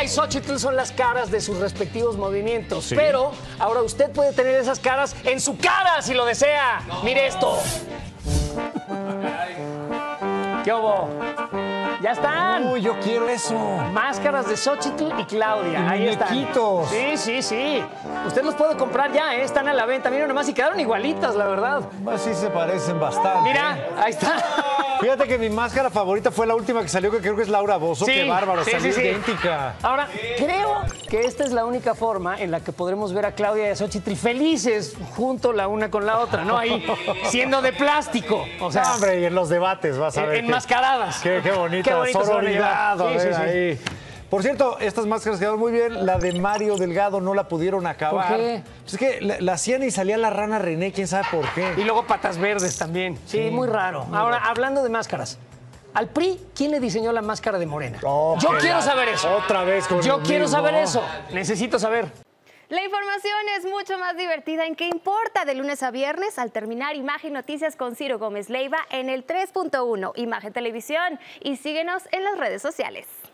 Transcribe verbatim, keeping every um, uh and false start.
Xóchitl son las caras de sus respectivos movimientos, Sí. pero ahora usted puede tener esas caras en su cara si lo desea. No. Mire esto. ¿Qué hubo? ¡Ya están! Uy, yo quiero eso. Máscaras de Xóchitl y Claudia. Y Ahí están. muñequitos. Sí, sí, sí. Usted los puede comprar ya, ¿eh? Están a la venta. Miren nomás y quedaron igualitas, la verdad. Sí se parecen bastante. Mira, ahí está. Fíjate que mi máscara favorita fue la última que salió, que creo que es Laura Bozzo. Sí, Qué bárbaro, sí, salió sí, sí. idéntica. Ahora, creo que esta es la única forma en la que podremos ver a Claudia y a Xóchitl felices junto la una con la otra, ¿no? Ahí, siendo de plástico. O sea, No, hombre, y en los debates vas a ver. en- enmascaradas. Qué, qué bonita Qué bonito se van a sororidad. llevar. a Sí, ver, sí, sí. ahí. Por cierto, estas máscaras quedaron muy bien. La de Mario Delgado no la pudieron acabar. ¿Por qué? Es que la, la hacían y salía la rana René, quién sabe por qué. Y luego patas verdes también. Sí, Sí, muy raro. muy Ahora, raro. hablando de máscaras. Al P R I, ¿quién le diseñó la máscara de Morena? Oh, Yo que quiero la- saber eso. Otra vez con Yo lo quiero mismo. saber eso. Necesito saber. La información es mucho más divertida en ¿Qué importa? De lunes a viernes al terminar Imagen Noticias con Ciro Gómez Leiva en el tres punto uno Imagen Televisión y síguenos en las redes sociales.